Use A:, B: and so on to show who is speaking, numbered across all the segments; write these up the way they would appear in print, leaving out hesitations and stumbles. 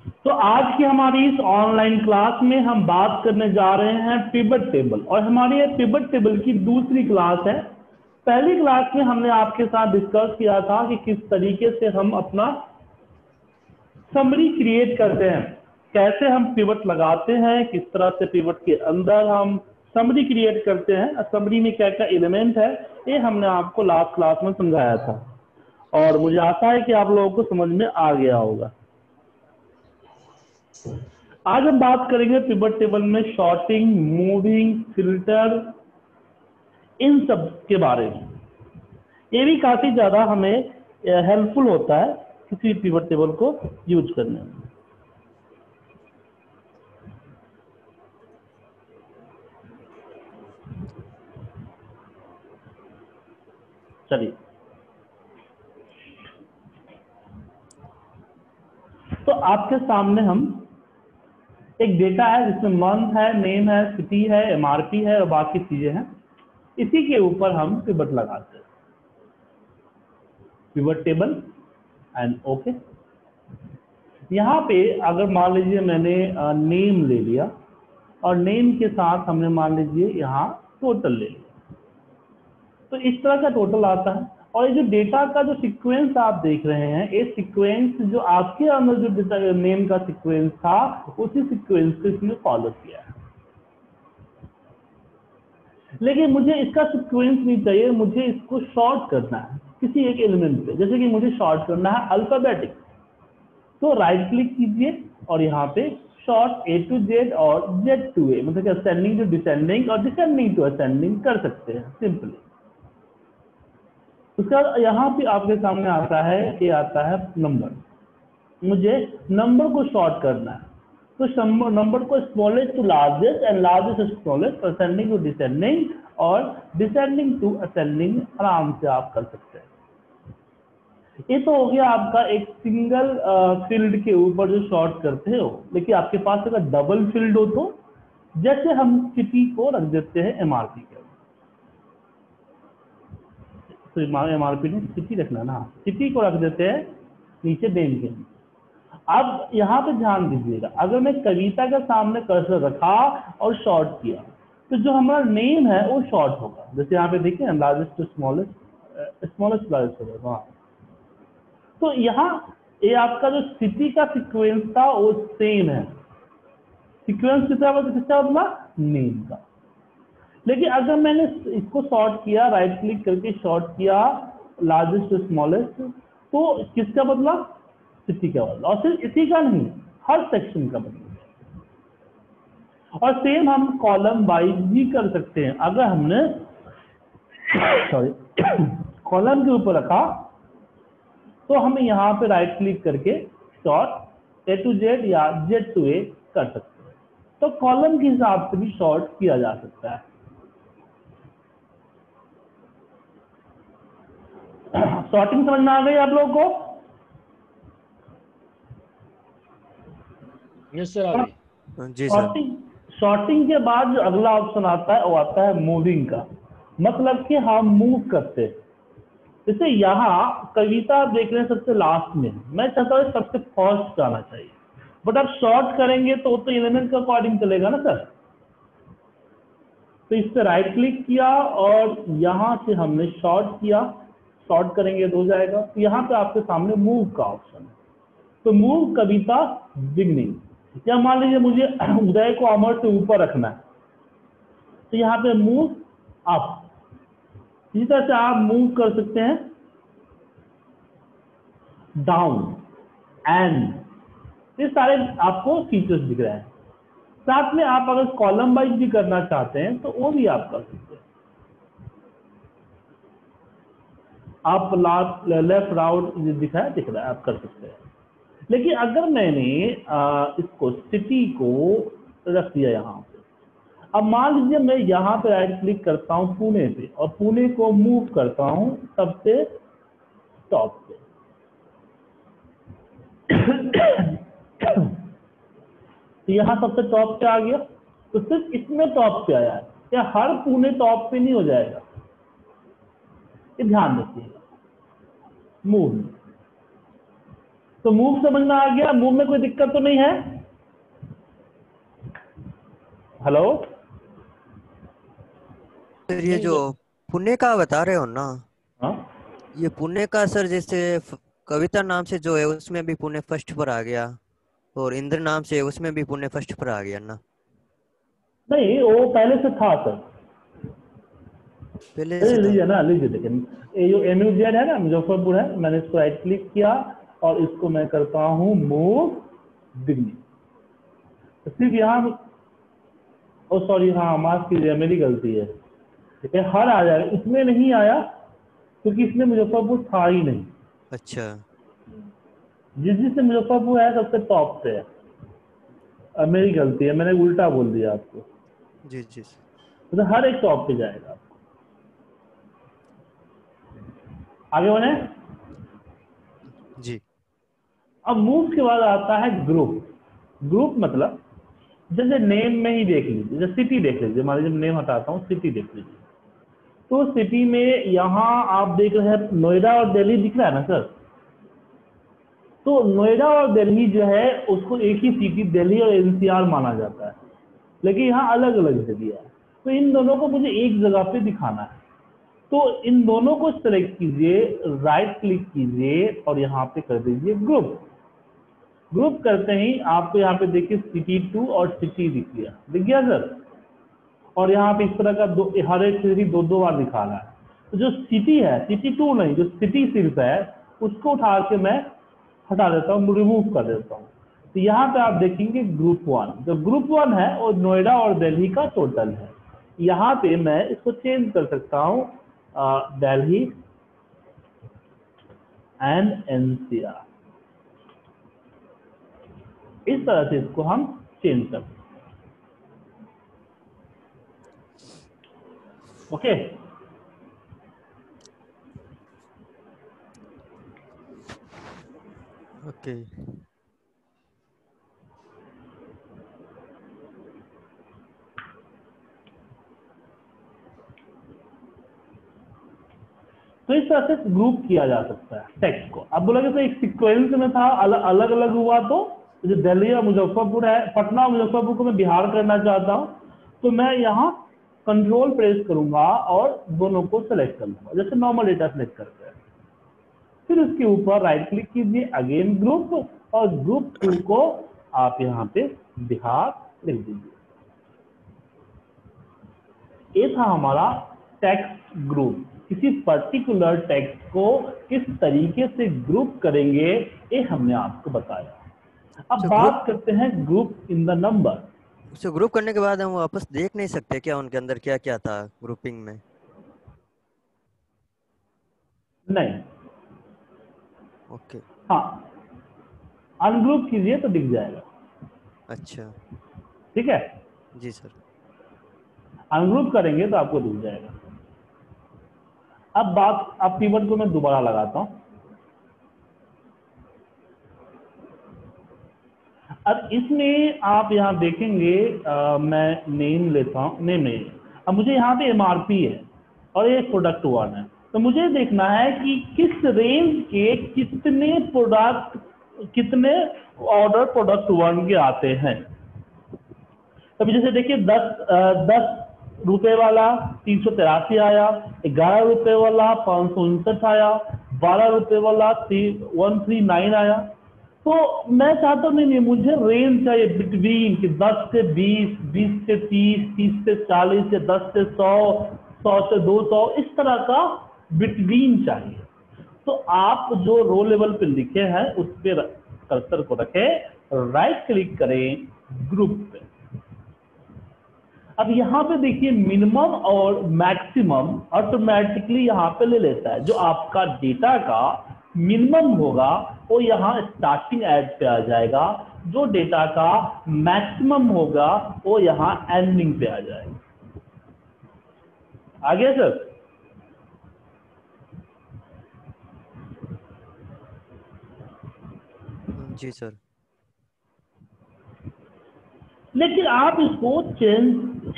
A: तो आज की हमारी इस ऑनलाइन क्लास में हम बात करने जा रहे हैं पिवट टेबल, और हमारी ये पिवट टेबल की दूसरी क्लास है। पहली क्लास में हमने आपके साथ डिस्कस किया था कि किस तरीके से हम अपना समरी क्रिएट करते हैं, कैसे हम पिवट लगाते हैं, किस तरह से पिवट के अंदर हम समरी क्रिएट करते हैं, समरी में क्या क्या एलिमेंट है, ये हमने आपको लास्ट क्लास में समझाया था और मुझे आशा है कि आप लोगों को समझ में आ गया होगा। आज हम बात करेंगे पिवट टेबल में शॉर्टिंग, मूविंग, फिल्टर, इन सब के बारे में। ये भी काफी ज्यादा हमें हेल्पफुल होता है किसी पिवट टेबल को यूज करने में। चलिए, तो आपके सामने हम एक डेटा है जिसमें मंथ है, नेम है, सिटी है, एमआरपी है और बाकी चीजें हैं। इसी के ऊपर हम पिवट लगाते हैं, पिवट टेबल एंड ओके। यहाँ पे अगर मान लीजिए मैंने नेम ले लिया और नेम के साथ हमने मान लीजिए यहाँ टोटल ले लिया, तो इस तरह का टोटल आता है। और ये जो डेटा का जो सीक्वेंस आप देख रहे हैं, ये सीक्वेंस जो आपके अंदर जो डेटा नेम का सीक्वेंस था, उसी सीक्वेंस को इसने फॉलो किया है। लेकिन मुझे इसका सीक्वेंस नहीं चाहिए, मुझे इसको शॉर्ट करना है किसी एक एलिमेंट पे। जैसे कि मुझे शॉर्ट करना है अल्फाबेटिक, तो राइट क्लिक कीजिए और यहाँ पे शॉर्ट ए टू जेड और जेड टू ए, मतलब असेंडिंग टू डिसेंडिंग और डिसेंडिंग टू असेंडिंग कर सकते हैं सिंपली। उसका यहाँ पे आपके सामने आता है, ये आता है नंबर। मुझे नंबर को शॉर्ट करना है, तो नंबर को smallest to largest and largest to smallest, ascending to descending और डिसेंडिंग टू असेंडिंग आराम से आप कर सकते हैं। ये तो हो गया आपका एक सिंगल फील्ड के ऊपर जो शॉर्ट करते हो। लेकिन आपके पास अगर डबल फील्ड हो तो जैसे हम सिटी को रख देते हैं एमआरपी के, तो एमआरपी ने सिटी रखना ना, सिटी को रख देते हैं नीचे नेम के। अब यहाँ पे ध्यान दीजिएगा, अगर मैं कविता के सामने कर्सर रखा और शॉर्ट किया तो जो हमारा नेम है वो शॉर्ट होगा। जैसे यहाँ पे देखिए largest to smallest, smallest largest होगा। तो यहाँ ये आपका जो सिटी का सीक्वेंस था वो सेम है, सीक्वेंस कितना बदला नेम का। लेकिन अगर मैंने इसको शॉर्ट किया, राइट क्लिक करके शॉर्ट किया लार्जेस्ट टू स्मॉलेस्ट, तो किसका बदला? सिटी का बदला। और सिर्फ इसी का नहीं, हर सेक्शन का बदला। और सेम हम कॉलम वाइज भी कर सकते हैं। अगर हमने कॉलम के ऊपर रखा तो हमें यहाँ पे राइट क्लिक करके शॉर्ट ए टू जेड या जेड टू ए कर सकते हैं। तो कॉलम के हिसाब से भी शॉर्ट किया जा सकता है। शॉर्टिंग समझ में आ गई आप लोगों को?
B: यस सर, आ गई
C: जी सर।
A: शॉर्टिंग के बाद जो अगला ऑप्शन आता है वो आता है मूविंग का। मतलब कि हम मूव करते हैं। जैसे यहाँ कविता देख रहे हैं सबसे लास्ट में, मैं चाहता हूँ सबसे फर्स्ट जाना चाहिए, बट आप शॉर्ट करेंगे तो एलिमेंट के अकॉर्डिंग चलेगा ना सर। तो इस पर राइट क्लिक किया और यहाँ से हमने शॉर्ट किया, शॉर्ट करेंगे तो हो जाएगा। तो यहाँ पे आपके सामने मूव का ऑप्शन है, तो मूव कविता बिगनिंग। या मान लीजिए मुझे उदय को अमर से ऊपर रखना है, तो यहाँ पे मूव अप। इसी तरह से आप मूव कर सकते हैं डाउन एंड, ये सारे आपको फीचर्स दिख रहे हैं। साथ में आप अगर कॉलम वाइज भी करना चाहते हैं तो वो भी आप कर सकते हैं। आप लेफ्ट राउट दिख रहा है आप कर सकते हैं। लेकिन अगर मैंने इसको सिटी को रख दिया यहाँ पे, अब मान लीजिए मैं यहाँ पे राइट क्लिक करता हूँ पुणे पे और पुणे को मूव करता हूँ सबसे टॉप पे। तो यहाँ सबसे टॉप पे आ गया, तो सिर्फ इसमें टॉप पे आया है, या हर पुणे टॉप पे नहीं हो जाएगा, ये ध्यान रखिएगा। मूव, तो मूव समझ में आ गया, मूव में कोई दिक्कत तो नहीं है? हेलो
B: सर ये
A: नहीं
B: जो पुणे का बता रहे हो ना,
A: हाँ
B: ये पुणे का सर जैसे कविता नाम से जो है उसमें भी पुणे फर्स्ट पर आ गया, और इंद्र नाम से उसमें भी पुणे फर्स्ट पर आ गया ना।
A: नहीं, वो पहले से था सर।
B: पहले
A: अरे
B: से था।
A: लीजिए ना, लीजिए देखिए, ये जो MUZ है ना, मुजफ्फरपुर है, मैंने इसको राइट क्लिक किया और इसको मैं करता हूँ मूव दिल्ली। तो सिर्फ यहाँ, ओ सॉरी, हाँ माफ कीजिए, मेरी गलती है। ये हर आ जाएगा, इसमें नहीं आया क्योंकि इसमें मुजफ्फरपुर था ही नहीं।
B: अच्छा।
A: जिसमें मुजफ्फरपुर है सबसे टॉप पे है। अब मेरी गलती है, मैंने उल्टा बोल दिया आपको।
B: जी जी
A: तो हर एक टॉप पे जाएगा। आगे बढ़े।
B: जी।
A: अब मूव के बाद आता है ग्रुप। ग्रुप मतलब जैसे नेम में ही देख लीजिए, जैसे सिटी देख लीजिए, मान लीजिए नेम हटाता हूँ, सिटी देख लीजिए। तो सिटी में यहाँ आप देख रहे हैं नोएडा और दिल्ली दिख रहा है ना सर। तो नोएडा और दिल्ली जो है उसको एक ही सिटी, दिल्ली और NCR माना जाता है, लेकिन यहाँ अलग अलग जगह है। तो इन दोनों को मुझे एक जगह पे दिखाना है। तो इन दोनों को सेलेक्ट कीजिए, राइट क्लिक कीजिए और यहाँ पे कर दीजिए ग्रुप। ग्रुप करते ही आपको यहाँ पे देखिए सिटी 2 और सिटी दिख गया सर। और यहाँ पे इस तरह का हर एक सिटी दो दो बार दिखा रहा है। तो जो सिटी है, सिटी 2 नहीं, जो सिटी सिर्फ है उसको उठा के मैं हटा देता हूँ, रिमूव कर देता हूँ। तो यहाँ पे आप देखेंगे ग्रुप 1, जो ग्रुप 1 है वो नोएडा और दिल्ली का टोटल है। यहाँ पे मैं इसको चेंज कर सकता हूँ, दिल्ली एंड NCR, इस तरह से इसको हम चेंज कर सकते हैं। ओके।
B: ओके।
A: तो इस तरह से ग्रुप किया जा सकता है टेक्स्ट को। अब बोला कि एक सीक्वेंस में था, अलग अलग हुआ, तो जो दिल्ली और मुजफ्फरपुर है, पटना और मुजफ्फरपुर को मैं बिहार करना चाहता हूँ, तो मैं यहाँ कंट्रोल प्रेस करूंगा और दोनों को सेलेक्ट कर लूंगा, जैसे नॉर्मल डेटा सेलेक्ट करते हैं। फिर उसके ऊपर राइट क्लिक कीजिए, अगेन ग्रुप, और ग्रुप 2 को आप यहाँ पे बिहार लिख दीजिए। ये था हमारा टेक्स्ट ग्रुप। किसी पर्टिकुलर टेक्स्ट को किस तरीके से ग्रुप करेंगे ये हमने आपको बताया। अब
B: तो ग्रुप
A: बात करते हैं ग्रुप इन द नंबर।
B: से ग्रुप करने के बाद हम वापस देख नहीं सकते क्या उनके अंदर क्या क्या था ग्रुपिंग में?
A: नहीं,
B: ओके।
A: हाँ, अनग्रुप कीजिए तो दिख जाएगा।
B: अच्छा।
A: ठीक है,
B: जी सर।
A: अनग्रुप करेंगे तो आपको दिख जाएगा। अब कीवर्ड को मैं दोबारा लगाता हूं। अब इसमें आप यहाँ देखेंगे, मैं नेम लेता हूँ, नेम नहीं, अब मुझे यहाँ पे MRP है और ये प्रोडक्ट 1 है। तो मुझे देखना है कि किस रेंज के कितने ऑर्डर प्रोडक्ट 1 के आते हैं। तब जैसे देखिए 10 रुपए वाला 383 आया, 11 रुपए वाला 559 आया, 12 रुपए वाला 139 आया। तो मैं चाहता हूँ, नहीं मुझे रेंज चाहिए बिटवीन कि 10 से 20, 20 से 30, 30 से 40, या 10 से 100, 100 से 200, इस तरह का बिटवीन चाहिए। तो आप जो रो लेवल पे लिखे हैं उस पर कर्सर को रखें, राइट क्लिक करें, ग्रुप पे। अब यहाँ पे देखिए मिनिमम और मैक्सिमम ऑटोमेटिकली यहाँ पे ले लेता है। जो आपका डेटा का मिनिमम होगा वो यहाँ स्टार्टिंग एड पे आ जाएगा, जो डेटा का मैक्सिमम होगा वो यहाँ एंडिंग पे आ जाएगा। आ गया सर?
B: जी सर।
A: लेकिन आप इसको चेंज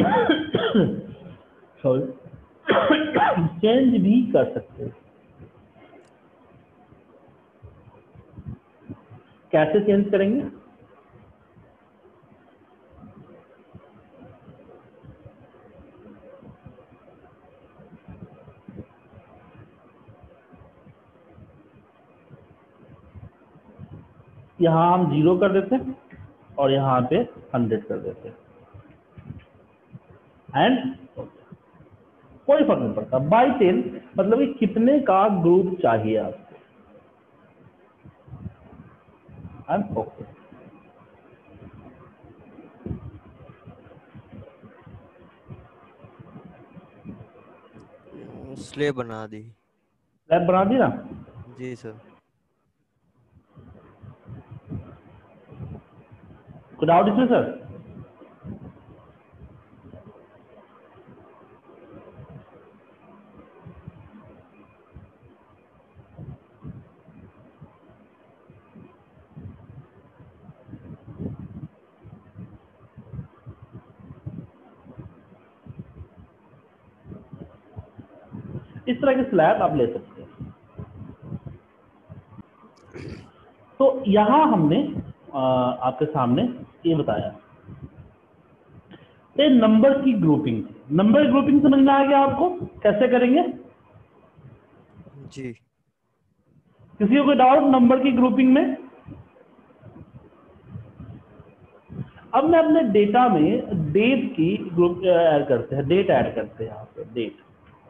A: सॉरी चेंज भी कर सकते हैं। कैसे चेंज करेंगे? यहाँ हम 0 कर देते हैं और यहाँ पे 100 कर देते हैं एंड कोई फर्क नहीं पड़ता। बाई 10 मतलब कि कितने का ग्रुप चाहिए आपको, एंड ओके।
B: स्लेब बना दी।
A: स्लैब बना दी ना?
B: जी सर।
A: कोई डाउट इसमें सर? इस तरह के स्लैब आप ले सकते हैं। तो यहां हमने आपके सामने ये बताया ये नंबर की ग्रुपिंग। नंबर ग्रुपिंग समझ में आ गया आपको कैसे करेंगे?
B: जी।
A: किसी को कोई डाउट नंबर की ग्रुपिंग में? अब मैं अपने डेटा में डेट की ग्रुप ऐड करते हैं, डेट ऐड करते हैं। यहाँ पे डेट,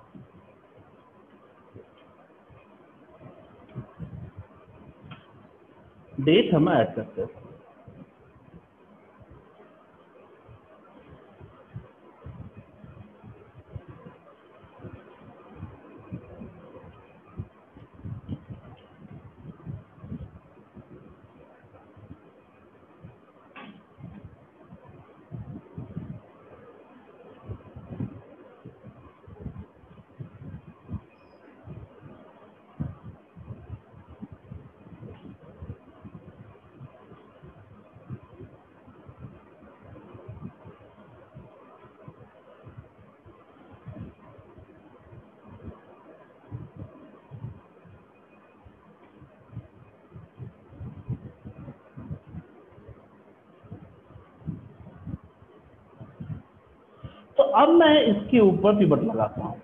A: डेट हम ऐड करते हैं। तो अब मैं इसके ऊपर पिवट लगाता हूं।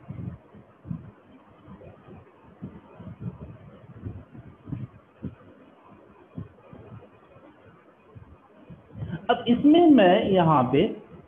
A: अब इसमें मैं यहाँ पे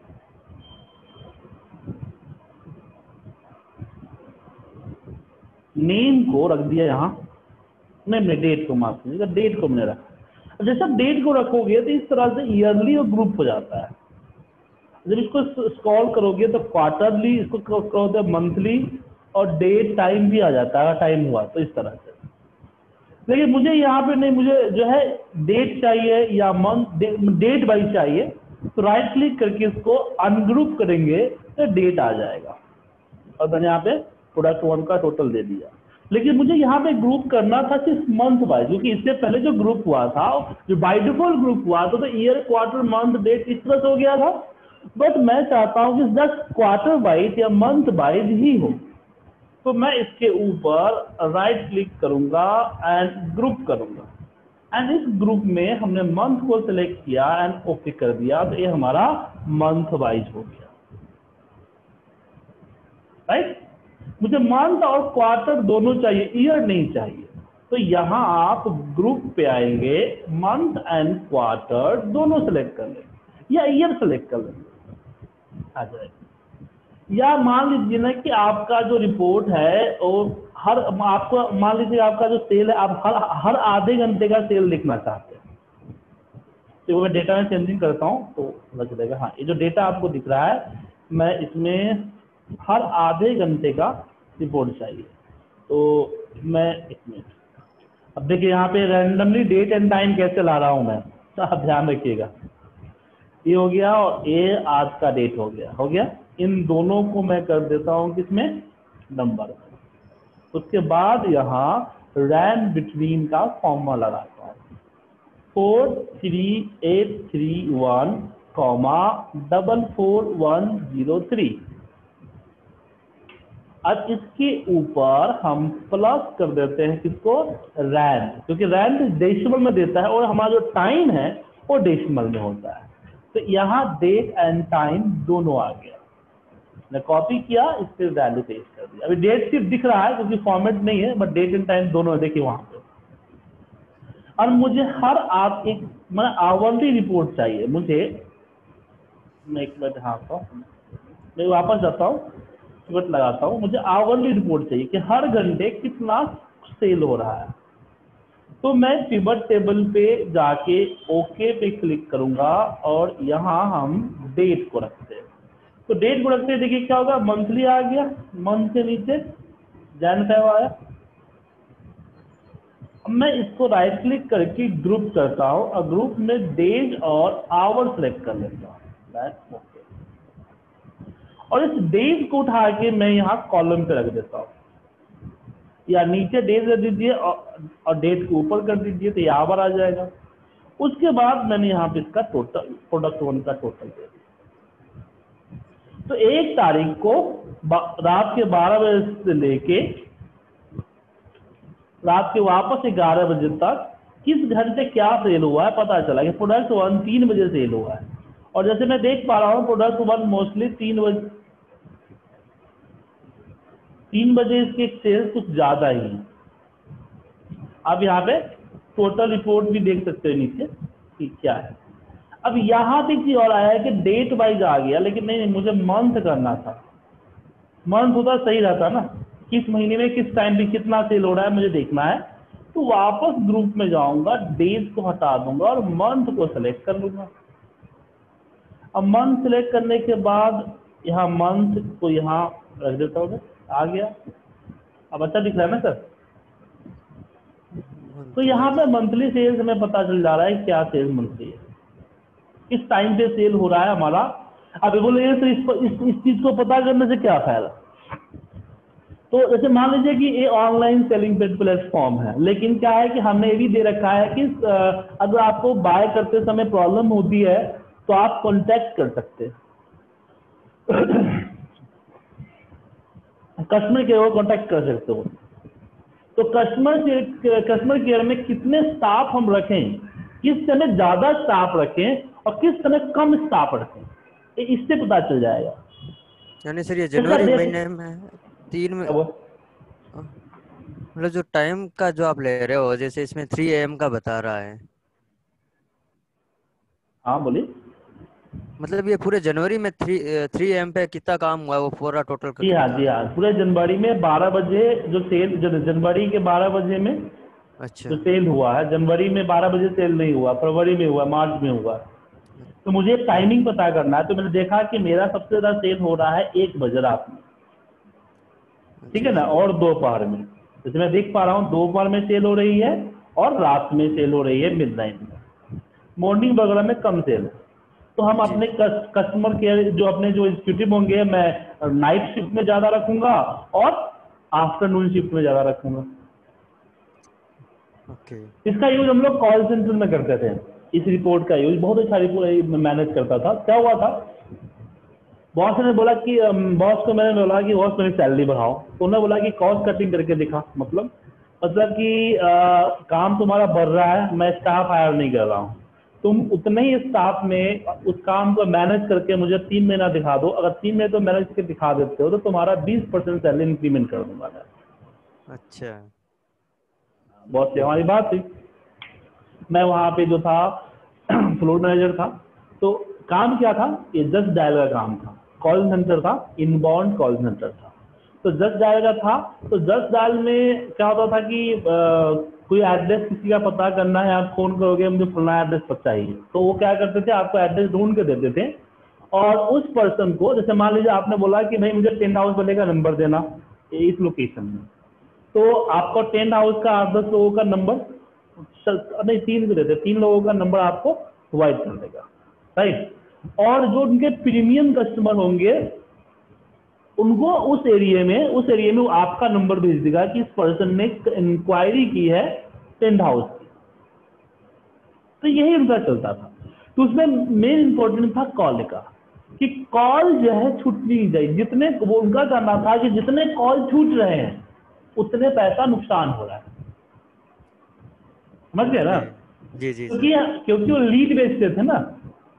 A: नेम को रख दिया, यहाँ नहीं डेट को, माफ कीजिएगा, डेट को मैंने रखा। जैसे आप डेट को रखोगे तो इस तरह से ईयरली और ग्रुप हो जाता है। जब इसको स्क्रॉल करोगे तो क्वार्टरली, इसको करोगे मंथली, और डेट टाइम भी आ जाता है टाइम हुआ तो इस तरह से। लेकिन मुझे यहाँ पे नहीं, मुझे जो है डेट चाहिए या मंथ, डेट वाइज चाहिए, तो राइट क्लिक करके इसको अनग्रुप करेंगे तो डेट आ जाएगा। और मैंने यहाँ पे प्रोडक्ट 1 का टोटल दे दिया। लेकिन मुझे यहाँ पे ग्रुप करना था सिर्फ मंथ वाइज, क्योंकि इससे पहले जो ग्रुप हुआ था, जो बाय डिफॉल्ट ग्रुप हुआ था, तो ईयर, क्वार्टर, मंथ, डेट इस तरह से हो गया था। बट मैं चाहता हूँ कि जस्ट क्वार्टर वाइज या मंथ वाइज ही हो। तो मैं इसके ऊपर राइट क्लिक करूंगा एंड ग्रुप करूंगा, एंड इस ग्रुप में हमने मंथ को सिलेक्ट किया एंड ओके कर दिया, तो ये हमारा मंथ वाइज हो गया। राइट? मुझे मंथ और क्वार्टर दोनों चाहिए, ईयर नहीं चाहिए। तो यहां आप ग्रुप पे आएंगे, मंथ एंड क्वार्टर दोनों सेलेक्ट कर लेंगे या ईयर सेलेक्ट कर लेंगे, आ जाएगा। या मान लीजिए ना कि आपका जो रिपोर्ट है वो हर, आपको मान लीजिए आपका जो सेल है, आप हर आधे घंटे का सेल देखना चाहते हैं, तो मैं डेटा में चेंजिंग करता हूँ तो पता चलेगा। हाँ, ये जो डेटा आपको दिख रहा है, मैं इसमें हर आधे घंटे का रिपोर्ट चाहिए, तो मैं इसमें, अब देखिए यहाँ पे रैंडमली डेट एंड टाइम कैसे ला रहा हूँ मैं, तो आप ध्यान रखिएगा। ये हो गया और ये आज का डेट हो गया, हो गया। इन दोनों को मैं कर देता हूँ किसमें, नंबर। उसके बाद यहाँ रैन बिटवीन का कॉमा लगाता हूँ, 43831 कॉमा 44103। अब इसके ऊपर हम प्लस कर देते हैं किसको, रैंड, क्योंकि रैंड डेसिमल में देता है और हमारा जो टाइम है वो डेसिमल में होता है। तो यहाँ डेट एंड टाइम दोनों आ गया, मैं कॉपी किया, इस पे वैल्यू पेस्ट कर दिया। अभी डेट सिर्फ दिख रहा है क्योंकि फॉर्मेट नहीं है, बट डेट एंड टाइम दोनों है, देखिए वहां पे। और मुझे हर आप एक मैं आवरली रिपोर्ट चाहिए मुझे, मैं एक मिनट हाँ मैं वापस जाता हूँ, टिकट लगाता हूँ, मुझे आवरली रिपोर्ट चाहिए कि हर घंटे कितना सेल हो रहा है। तो मैं पिवट टेबल पे जाके ओके पे क्लिक करूंगा और यहाँ हम डेट को रखते हैं। तो डेट को रखते हैं, देखिए क्या होगा, मंथली आ गया, मंथ के नीचे जैन फेब आया। अब मैं इसको राइट क्लिक करके ग्रुप करता हूँ और ग्रुप में डेज और आवर सेलेक्ट कर लेता हूँ, ओके। और इस डेज को उठा के मैं यहाँ कॉलम पे रख देता हूँ, या नीचे डेज रख दीजिए और डेट को ऊपर कर दीजिए तो ये आवर आ जाएगा। उसके बाद मैंने यहाँ पे इसका टोटल, प्रोडक्ट 1 का टोटल दे दिया। तो 1 तारीख को रात के 12 बजे से लेके रात के वापस 11 बजे तक किस घंटे क्या सेल हुआ है पता चला कि प्रोडक्ट 1 3 बजे सेल हुआ है। और जैसे मैं देख पा रहा हूँ प्रोडक्ट 1 मोस्टली 3 बजे इसके सेल्स कुछ ज्यादा ही है। अब यहाँ पे टोटल रिपोर्ट भी देख सकते हो नीचे कि क्या है। अब यहाँ पे चीज और आया है कि डेट वाइज आ गया, लेकिन नहीं मुझे मंथ करना था, मंथ होता सही रहता ना, किस महीने में किस टाइम पे कितना सेल हो रहा है मुझे देखना है। तो वापस ग्रुप में जाऊंगा, डेज को हटा दूंगा और मंथ को सिलेक्ट कर लूंगा। अब मंथ सिलेक्ट करने के बाद यहाँ मंथ को यहाँ रख देता हूँ, आ गया। अब अच्छा दिख रहा है ना सर। तो यहाँ पे मंथली सेल्स हमें पता चल जा रहा है क्या सेल्स मंथली है, किस टाइम पे सेल हो रहा है हमारा। अब बोले तो इस चीज को पता करने से क्या फायदा। तो जैसे मान लीजिए कि ये ऑनलाइन सेलिंग प्लेटफॉर्म है, लेकिन क्या है कि हमने ये भी दे रखा है कि अगर आपको बाय करते समय प्रॉब्लम होती है तो आप कांटेक्ट कर सकते हैं, कस्टमर केयर को कांटेक्ट कर सकते हो। तो कस्टमर केयर में कितने स्टाफ हम रखें, किस समय ज्यादा स्टाफ रखें और किस समय कम स्टाफ रखें, इससे पता चल जाएगा।
B: यानी सर ये जनवरी महीने में 3 में मतलब जो टाइम का जो आप ले रहे हो, जैसे इसमें 3 AM का बता रहा है।
A: हाँ बोलिए।
B: मतलब ये पूरे जनवरी में 3 AM पे कितना काम हुआ है वो पूरा टोटल
A: जी
B: करके
A: हाँ
B: बता
A: जी
B: रहा
A: हाँ, पूरे जनवरी में 12 बजे जो सेल, जो जनवरी के 12 बजे में
B: है। अच्छा
A: जो सेल हुआ है, जनवरी में 12 बजे सेल नहीं हुआ, फरवरी में हुआ, मार्च में हुआ। तो मुझे टाइमिंग पता करना है। तो मैंने देखा कि मेरा सबसे ज्यादा सेल हो रहा है 1 बजे रात में, ठीक है ना, और दोपहर में। जैसे मैं देख पा रहा हूँ दोपहर में सेल हो रही है और रात में सेल हो रही है मिडनाइट में, मॉर्निंग वगैरह में कम सेल है। तो हम
B: जी
A: अपने कस्टमर केयर जो अपने जो एग्जीक्यूटिव होंगे मैं नाइट शिफ्ट में ज़्यादा रखूंगा और आफ्टरनून शिफ्ट में ज़्यादा रखूंगा।
B: ओके।
A: इसका यूज हम लोग कॉल सेंटर में करते थे। इस रिपोर्ट का यूज बहुत अच्छा रिपोर्ट मैनेज करता था। क्या हुआ था, बॉस ने बोला कि बॉस को मैंने बोला कि बॉस मेरी सैलरी बढ़ाओ, तो उन्होंने बोला कि कॉस्ट कटिंग करके दिखा। मतलब कि काम तुम्हारा बढ़ रहा है, मैं स्टाफ हायर नहीं कर रहा हूँ, तुम उतने ही स्टाफ में उस काम को मैनेज करके मुझे 3 महीना दिखा दो। अगर 3 महीने तो मैनेज करके दिखा देते हो तो तुम्हारा 20% सैलरी इंक्रीमेंट कर दूंगा मैं।
B: अच्छा
A: बॉस से हमारी बात हुई। मैं वहाँ पे जो था फ्लोर मैनेजर था। तो काम क्या था, ये 10 डायल का काम था, कॉल सेंटर था, इनबाउंड कॉल सेंटर था। तो 10 डायल का था। तो 10 डायल में क्या होता था कि कोई एड्रेस किसी का पता करना है, आप फोन करोगे मुझे फलाना एड्रेस पर चाहिए, तो वो क्या करते थे, आपको एड्रेस ढूंढ के देते थे। और उस पर्सन को, जैसे मान लीजिए आपने बोला कि भाई मुझे टेंट हाउस वाले का नंबर देना इस लोकेशन में, तो आपको टेंट हाउस का 8-10 लोगों का नंबर, नहीं 3 भी देते, 3 लोगों का नंबर आपको प्रोवाइड कर देगा, राइट। और जो उनके प्रीमियम कस्टमर होंगे उनको उस एरिया में वो आपका नंबर भेज देगा कि इस पर्सन ने इंक्वायरी की है टेंट हाउस की। तो यही उनका चलता था। तो उसमें मेन इंपॉर्टेंट था कॉल का, कि कॉल जो है छूटनी नहीं चाहिए, जितने वो उनका करना था कि जितने कॉल छूट रहे हैं उतने पैसा नुकसान हो रहा है, समझ गए ना?
B: ओके। जी जी
A: क्योंकि
B: सर।
A: क्योंकि वो लीड बेचते थे ना,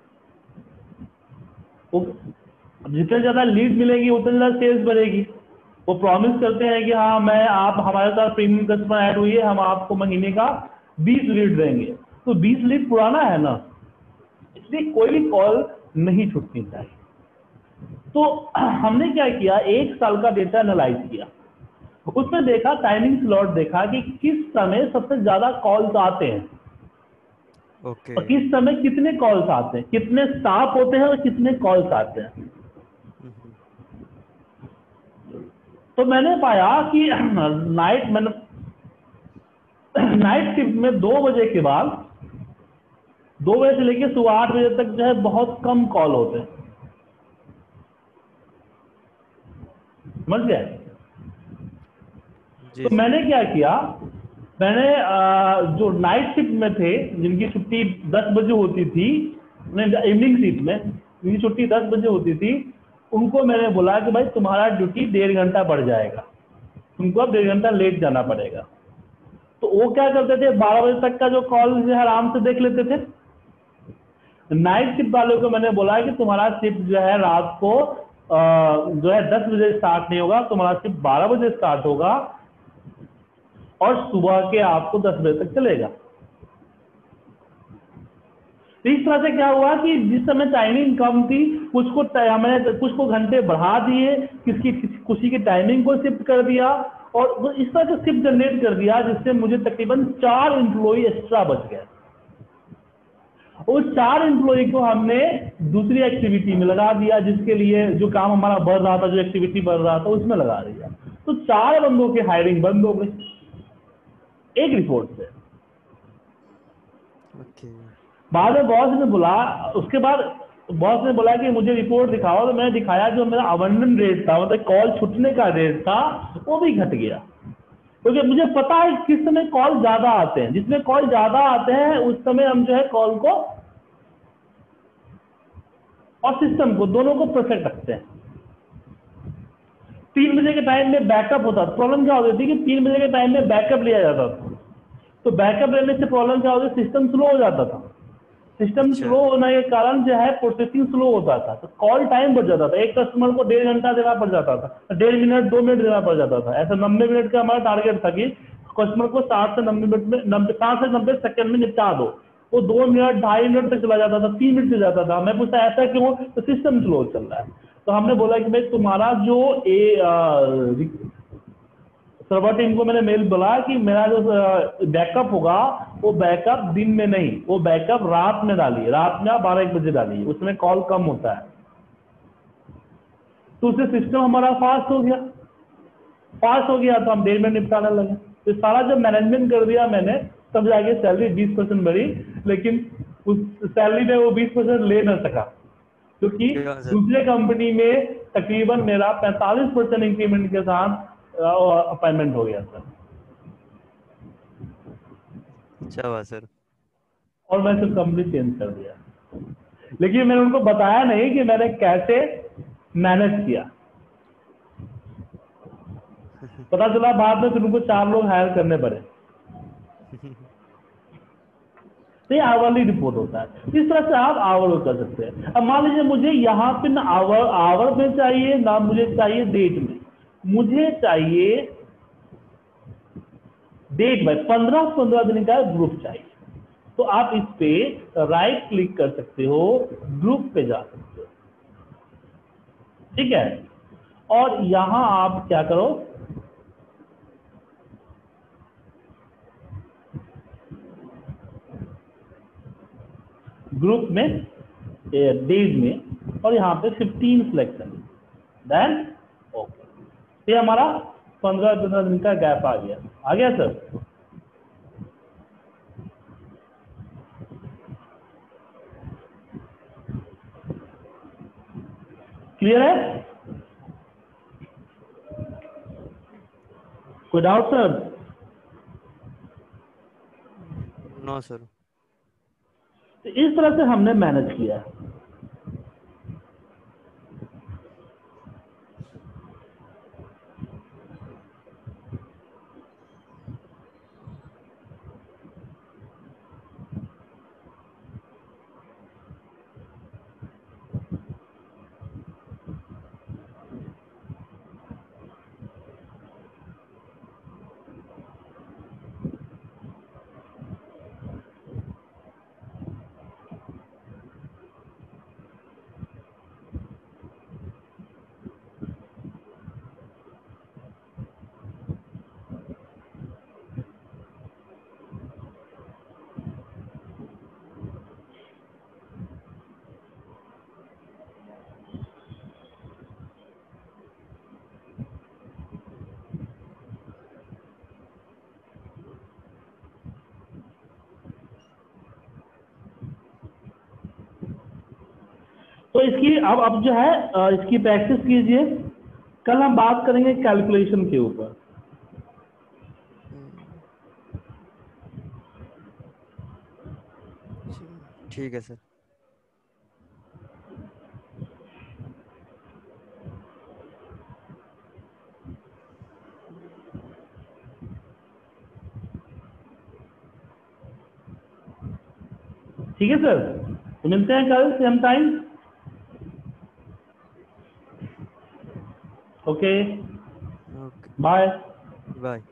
A: वो अब जितने ज्यादा लीड मिलेगी उतने ज्यादा सेल्स बढ़ेगी। वो प्रॉमिस करते हैं कि हाँ मैं आप हमारे साथ प्रीमियम कस्टमर ऐड हुई है, हम आपको महीने का 20 लीड देंगे। तो 20 लीड पुराना है ना, इसलिए कोई भी कॉल नहीं छूटनी चाहिए। तो हमने क्या किया, एक साल का डेटा एनालाइज किया, उसमें देखा टाइमिंग स्लॉट, देखा कि किस समय सबसे ज्यादा कॉल्स आते हैं
B: ओके।
A: और किस समय कितने कॉल्स आते हैं, कितने स्टाफ होते हैं और कितने कॉल्स आते हैं।
B: हम्म।
A: तो मैंने पाया कि मैंने नाइट शिफ्ट में 2 बजे के बाद, 2 बजे से लेकर सुबह 8 बजे तक जो है बहुत कम कॉल होते हैं, समझ गए?
B: जी
A: तो
B: सर।
A: मैंने क्या किया, मैंने जो नाइट शिफ्ट में थे, जिनकी छुट्टी 10 बजे होती थी, इवनिंग शिफ्ट में जिनकी छुट्टी 10 बजे होती थी, उनको मैंने बोला कि भाई तुम्हारा ड्यूटी 1.5 घंटा बढ़ जाएगा, तुमको अब 1.5 घंटा लेट जाना पड़ेगा। तो वो क्या करते थे, 12 बजे तक का जो कॉल जो है आराम से देख लेते थे। नाइट शिफ्ट वालों को मैंने बोला कि तुम्हारा शिफ्ट जो है रात को जो है 10 बजे स्टार्ट नहीं होगा, तुम्हारा शिफ्ट 12 बजे स्टार्ट होगा और सुबह के आपको 10 बजे तक चलेगा। तो इस तरह से क्या हुआ कि जिस समय टाइमिंग कम थी, मैंने कुछ को घंटे बढ़ा दिए, किसी की टाइमिंग को शिफ्ट कर दिया, और वो इस तरह से शिफ्ट जनरेट कर दिया जिससे मुझे तकरीबन 4 एम्प्लॉई एक्स्ट्रा बच गए। उस 4 एम्प्लॉई को हमने दूसरी एक्टिविटी में लगा दिया, जिसके लिए जो काम हमारा बढ़ रहा था, जो एक्टिविटी बढ़ रहा था उसमें लगा दिया। तो 4 बंदों की हायरिंग बंद हो गई एक रिपोर्ट से।
B: ओके।
A: बाद में बॉस ने बोला, उसके बाद बॉस ने बोला कि मुझे रिपोर्ट दिखाओ, तो मैंने दिखाया, जो मेरा अबंडन रेट था, मतलब कॉल छूटने का रेट था, वो भी घट गया। क्योंकि मुझे पता है किस समय कॉल ज्यादा आते हैं, जिसमें कॉल ज्यादा आते हैं उस समय हम जो है कॉल को और सिस्टम को दोनों को परफेक्ट रखते हैं। 3 बजे के टाइम में बैकअप होता था। प्रॉब्लम क्या होती थी कि 3 बजे के टाइम में बैकअप लिया जाता था, तो बैकअप लेने से प्रॉब्लम क्या होती, सिस्टम स्लो हो जाता था। सिस्टम
B: अच्छा।
A: स्लो होने के कारण जो है प्रोसेसिंग स्लो होता था, तो कॉल टाइम बढ़ जाता था। एक कस्टमर को 1.5 घंटा देना पड़ जाता था, 1.5 मिनट 2 मिनट देना पड़ जाता था। ऐसा 90 मिनट का हमारा टारगेट था कि कस्टमर को 60 से 90 मिनट में 60 से 90 सेकंड में निपटा दो। वो 2 मिनट 2.5 मिनट तक चला जाता था, 3 मिनट से जाता था। मैं पूछता ऐसा क्यों, तो सिस्टम स्लो चल रहा है। तो हमने बोला कि भाई तुम्हारा जो सर्वर टीम को मैंने मेल बोला कि मेरा जो बैकअप होगा, वो बैकअप दिन में नहीं, वो बैकअप रात में डालिए, रात में आप 12-1 बजे डालिए, उसमें कॉल कम होता है। तो उससे सिस्टम हमारा फास्ट हो गया तो हम 1.5 मिनट निपटाने लगे। तो सारा जब मैनेजमेंट कर दिया मैंने, तब जाके सैलरी 20% बढ़ी। लेकिन उस सैलरी में वो 20% ले ना सका, क्योंकि
B: क्या सर?
A: दूसरे कंपनी में तकरीबन मेरा 45% इंक्रीमेंट के साथ अपॉइंटमेंट हो गया था।
B: अच्छा हुआ सर।
A: और मैं सिर्फ कंपनी चेंज कर दिया। लेकिन मैंने उनको बताया नहीं कि मैंने कैसे मैनेज किया। पता चला बाद में फिर उनको 4 लोग हायर करने पड़े। तो ये आवरली रिपोर्ट होता है। इस तरह से आप आवर कर सकते हैं। अब मान लीजिए मुझे यहाँ पे ना आवर आवर में चाहिए, ना मुझे चाहिए डेट में, मुझे चाहिए डेट में 15-15 दिन का ग्रुप चाहिए। तो आप इस पे राइट क्लिक कर सकते हो, ग्रुप पे जा सकते हो, ठीक है? और यहां आप क्या करो, ग्रुप में डेज में, और यहाँ पे 15 सिलेक्शन, देन ओके। ये हमारा 15-15 दिन का गैप आ गया सर? क्लियर है? कोई डाउट सर?
B: No sir.
A: तो इस तरह से हमने मैनेज किया है। तो इसकी अब जो है इसकी प्रैक्टिस कीजिए। कल हम बात करेंगे कैलकुलेशन के ऊपर।
B: ठीक है सर।
A: ठीक है सर, तो मिलते हैं कल same time. Okay,
B: okay,
A: bye.
B: Bye.